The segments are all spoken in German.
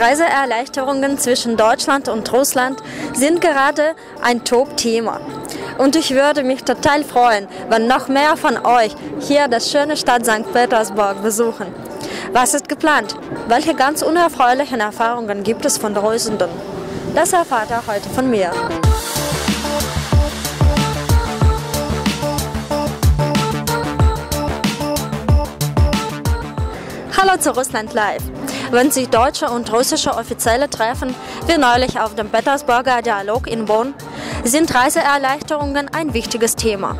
Reiseerleichterungen zwischen Deutschland und Russland sind gerade ein Top-Thema. Und ich würde mich total freuen, wenn noch mehr von euch hier das schöne Stadt St. Petersburg besuchen. Was ist geplant? Welche ganz unerfreulichen Erfahrungen gibt es von Reisenden? Das erfahrt ihr heute von mir. Hallo zu Russland Live. Wenn sich deutsche und russische Offizielle treffen, wie neulich auf dem Petersburger Dialog in Bonn, sind Reiseerleichterungen ein wichtiges Thema.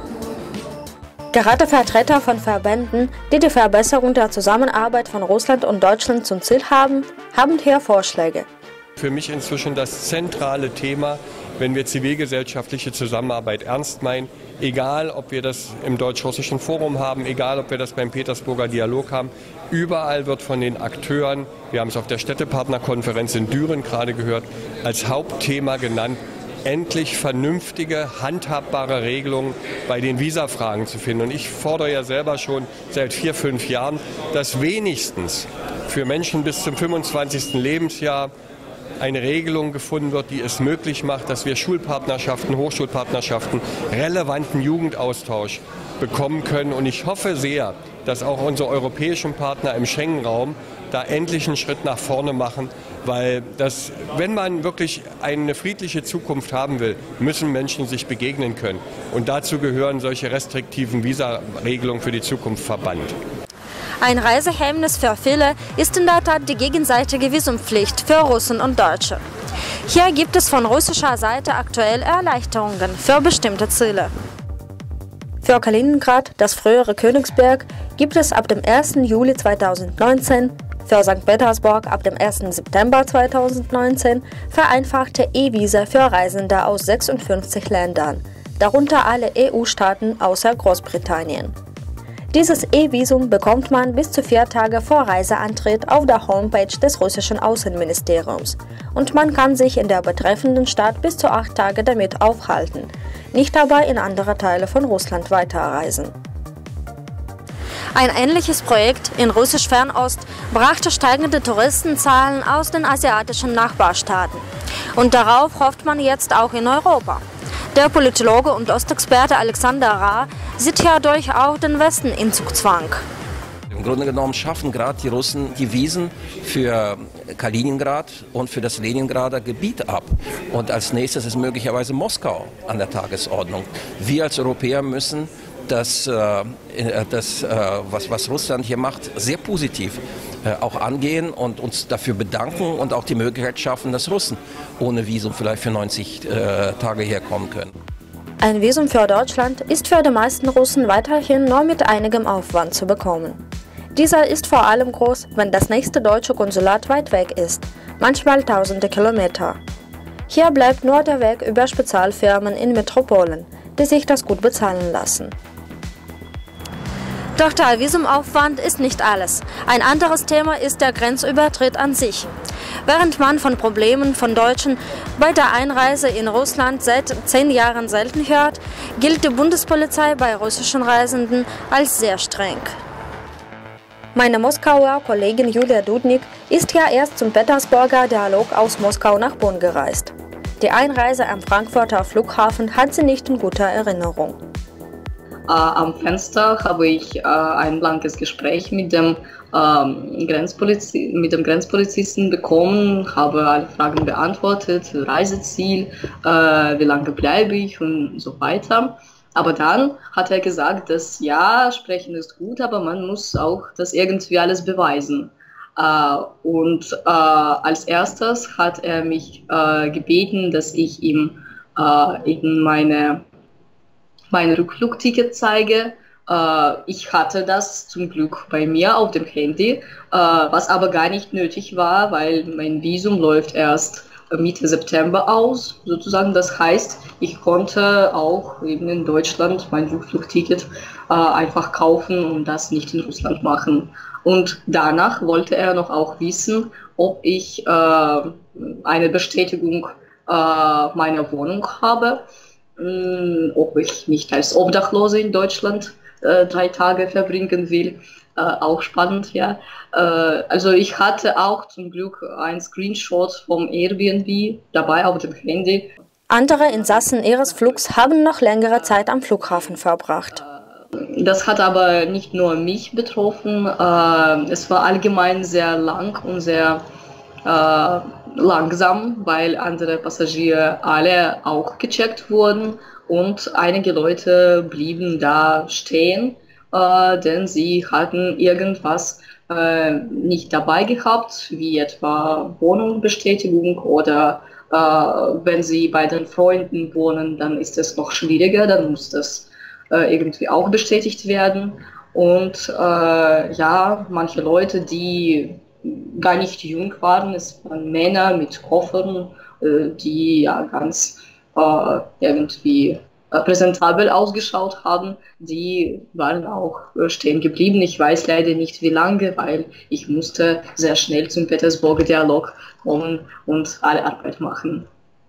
Gerade Vertreter von Verbänden, die die Verbesserung der Zusammenarbeit von Russland und Deutschland zum Ziel haben, haben hier Vorschläge. Für mich inzwischen das zentrale Thema, wenn wir zivilgesellschaftliche Zusammenarbeit ernst meinen, egal ob wir das im Deutsch-Russischen Forum haben, egal ob wir das beim Petersburger Dialog haben, überall wird von den Akteuren, wir haben es auf der Städtepartnerkonferenz in Düren gerade gehört, als Hauptthema genannt, endlich vernünftige, handhabbare Regelungen bei den Visafragen zu finden. Und ich fordere ja selber schon seit 4, 5 Jahren, dass wenigstens für Menschen bis zum 25. Lebensjahr eine Regelung gefunden wird, die es möglich macht, dass wir Schulpartnerschaften, Hochschulpartnerschaften, relevanten Jugendaustausch bekommen können. Und ich hoffe sehr, dass auch unsere europäischen Partner im Schengen-Raum da endlich einen Schritt nach vorne machen, weil wenn man wirklich eine friedliche Zukunft haben will, müssen Menschen sich begegnen können. Und dazu gehören solche restriktiven Visaregelungen für die Zukunft verbannt. Ein Reisehemmnis für viele ist in der Tat die gegenseitige Visumpflicht für Russen und Deutsche. Hier gibt es von russischer Seite aktuell Erleichterungen für bestimmte Ziele. Für Kaliningrad, das frühere Königsberg, gibt es ab dem 1. Juli 2019, für St. Petersburg ab dem 1. September 2019 vereinfachte E-Visa für Reisende aus 56 Ländern, darunter alle EU-Staaten außer Großbritannien. Dieses E-Visum bekommt man bis zu 4 Tage vor Reiseantritt auf der Homepage des russischen Außenministeriums und man kann sich in der betreffenden Stadt bis zu 8 Tage damit aufhalten, nicht aber in andere Teile von Russland weiterreisen. Ein ähnliches Projekt in Russisch Fernost brachte steigende Touristenzahlen aus den asiatischen Nachbarstaaten. Und darauf hofft man jetzt auch in Europa. Der Politologe und Ostexperte Alexander Ra sieht hierdurch auch den Westen in Zugzwang. Im Grunde genommen schaffen gerade die Russen die Wiesen für Kaliningrad und für das Leningrader Gebiet ab. Und als nächstes ist möglicherweise Moskau an der Tagesordnung. Wir als Europäer müssen was Russland hier macht, sehr positiv auch angehen und uns dafür bedanken und auch die Möglichkeit schaffen, dass Russen ohne Visum vielleicht für 90 Tage herkommen können. Ein Visum für Deutschland ist für die meisten Russen weiterhin nur mit einigem Aufwand zu bekommen. Dieser ist vor allem groß, wenn das nächste deutsche Konsulat weit weg ist, manchmal tausende Kilometer. Hier bleibt nur der Weg über Spezialfirmen in Metropolen, die sich das gut bezahlen lassen. Doch der Visumaufwand ist nicht alles. Ein anderes Thema ist der Grenzübertritt an sich. Während man von Problemen von Deutschen bei der Einreise in Russland seit 10 Jahren selten hört, gilt die Bundespolizei bei russischen Reisenden als sehr streng. Meine Moskauer Kollegin Julia Dudnik ist ja erst zum Petersburger Dialog aus Moskau nach Bonn gereist. Die Einreise am Frankfurter Flughafen hat sie nicht in guter Erinnerung. Am Fenster habe ich ein blankes Gespräch mit dem Grenzpolizisten bekommen, habe alle Fragen beantwortet, Reiseziel, wie lange bleibe ich und so weiter. Aber dann hat er gesagt, dass ja, sprechen ist gut, aber man muss auch das irgendwie alles beweisen. Als erstes hat er mich gebeten, dass ich ihm mein Rückflugticket zeige. Ich hatte das zum Glück bei mir auf dem Handy, was aber gar nicht nötig war, weil mein Visum läuft erst Mitte September aus, sozusagen. Das heißt, ich konnte auch eben in Deutschland mein Rückflugticket einfach kaufen und das nicht in Russland machen. Und danach wollte er noch auch wissen, ob ich eine Bestätigung meiner Wohnung habe, ob ich nicht als Obdachlose in Deutschland 3 Tage verbringen will. Auch spannend, ja. Also ich hatte auch zum Glück ein Screenshot vom Airbnb dabei auf dem Handy. Andere Insassen ihres Flugs haben noch längere Zeit am Flughafen verbracht. Das hat aber nicht nur mich betroffen. Es war allgemein sehr lang und sehr langsam, weil andere Passagiere alle auch gecheckt wurden und einige Leute blieben da stehen, denn sie hatten irgendwas nicht dabei gehabt, wie etwa Wohnungsbestätigung oder wenn sie bei den Freunden wohnen, dann ist es noch schwieriger, dann muss das irgendwie auch bestätigt werden. Und ja, manche Leute, die gar nicht jung waren, es waren Männer mit Koffern, die ja ganz irgendwie präsentabel ausgeschaut haben, die waren auch stehen geblieben. Ich weiß leider nicht wie lange, weil ich musste sehr schnell zum Petersburger Dialog kommen und alle Arbeit machen.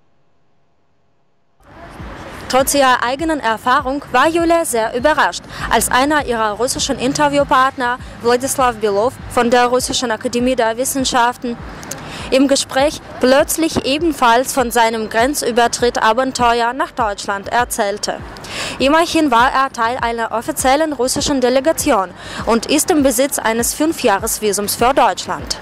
Trotz ihrer eigenen Erfahrung war Julia sehr überrascht, als einer ihrer russischen Interviewpartner, Wladislav Belov von der Russischen Akademie der Wissenschaften, im Gespräch plötzlich ebenfalls von seinem Grenzübertritt-Abenteuer nach Deutschland erzählte. Immerhin war er Teil einer offiziellen russischen Delegation und ist im Besitz eines 5-Jahres-Visums für Deutschland.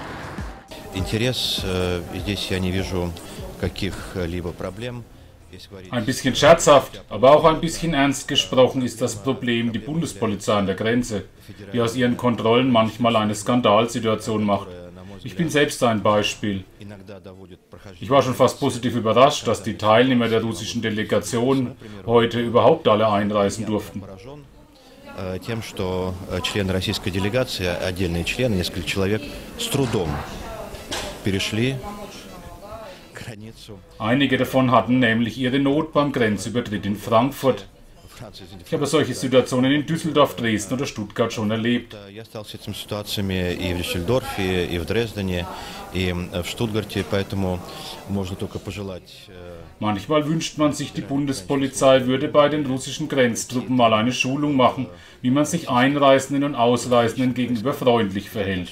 Ein bisschen scherzhaft, aber auch ein bisschen ernst gesprochen ist das Problem die Bundespolizei an der Grenze, die aus ihren Kontrollen manchmal eine Skandalsituation macht. Ich bin selbst ein Beispiel. Ich war schon fast positiv überrascht, dass die Teilnehmer der russischen Delegation heute überhaupt alle einreisen durften. Тем, что члены российской делегации, отдельные члены, несколько человек, с трудом перешли границу. Einige davon hatten nämlich ihre Not beim Grenzübertritt in Frankfurt. Ich habe solche Situationen in Düsseldorf, Dresden oder Stuttgart schon erlebt. Я сталкивался с этими ситуациями и в Дюссельдорфе, и в Дрездене, и в Штутгарте, поэтому можно только пожелать. Manchmal wünscht man sich, die Bundespolizei würde bei den russischen Grenztruppen mal eine Schulung machen, wie man sich Einreisenden und Ausreisenden gegenüber freundlich verhält.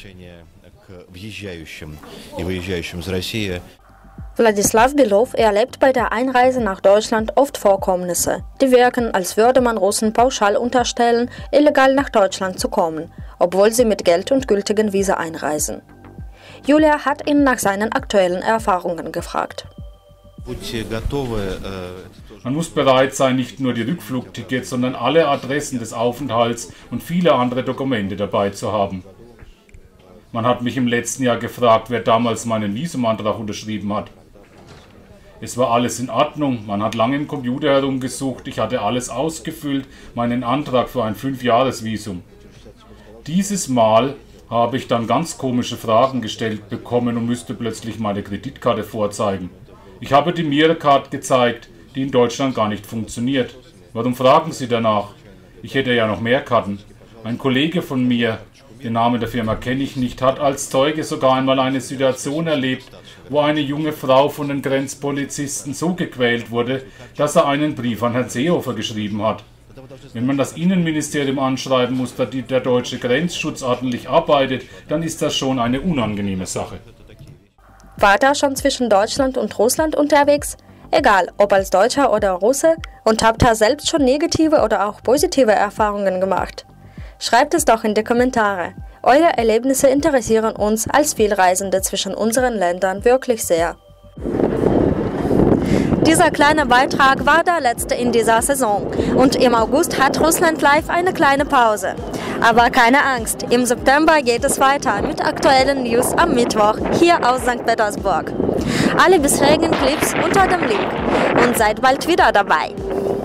Wladislav Belov erlebt bei der Einreise nach Deutschland oft Vorkommnisse, die wirken, als würde man Russen pauschal unterstellen, illegal nach Deutschland zu kommen, obwohl sie mit Geld und gültigen Visa einreisen. Julia hat ihn nach seinen aktuellen Erfahrungen gefragt. Man muss bereit sein, nicht nur die Rückflugtickets, sondern alle Adressen des Aufenthalts und viele andere Dokumente dabei zu haben. Man hat mich im letzten Jahr gefragt, wer damals meinen Visumantrag unterschrieben hat. Es war alles in Ordnung, man hat lange im Computer herumgesucht, ich hatte alles ausgefüllt, meinen Antrag für ein 5-Jahres-Visum. Dieses Mal habe ich dann ganz komische Fragen gestellt bekommen und müsste plötzlich meine Kreditkarte vorzeigen. Ich habe die Mir-Card gezeigt, die in Deutschland gar nicht funktioniert. Warum fragen Sie danach? Ich hätte ja noch mehr Karten. Ein Kollege von mir, den Namen der Firma kenne ich nicht, hat als Zeuge sogar einmal eine Situation erlebt, wo eine junge Frau von den Grenzpolizisten so gequält wurde, dass er einen Brief an Herrn Seehofer geschrieben hat. Wenn man das Innenministerium anschreiben muss, dass der deutsche Grenzschutz ordentlich arbeitet, dann ist das schon eine unangenehme Sache. War er schon zwischen Deutschland und Russland unterwegs? Egal, ob als Deutscher oder Russe, und habt ihr selbst schon negative oder auch positive Erfahrungen gemacht? Schreibt es doch in die Kommentare. Eure Erlebnisse interessieren uns als Vielreisende zwischen unseren Ländern wirklich sehr. Dieser kleine Beitrag war der letzte in dieser Saison und im August hat Russland Live eine kleine Pause. Aber keine Angst, im September geht es weiter mit aktuellen News am Mittwoch hier aus St. Petersburg. Alle bisherigen Clips unter dem Link und seid bald wieder dabei.